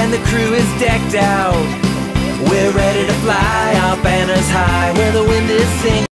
and the crew is decked out. We're ready to fly, our banners high, where the wind is singing.